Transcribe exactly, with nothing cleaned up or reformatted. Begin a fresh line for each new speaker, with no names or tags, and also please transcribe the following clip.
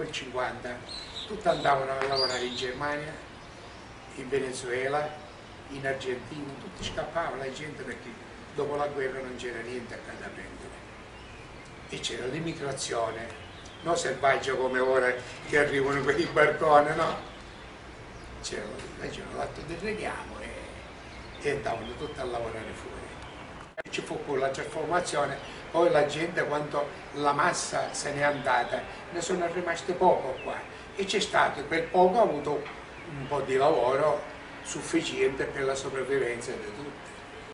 il cinquanta, tutti andavano a lavorare in Germania, in Venezuela, in Argentina, tutti scappavano la gente perché dopo la guerra non c'era niente a da prendere. E c'era l'immigrazione, non selvaggia come ora che arrivano quei barconi, no? C'era l'atto del richiamo e, e andavano tutti a lavorare fuori. Ci fu con la trasformazione, poi la gente quando la massa se n'è andata, ne sono rimaste poco qua e c'è stato, quel poco ha avuto un po' di lavoro sufficiente per la sopravvivenza di tutti.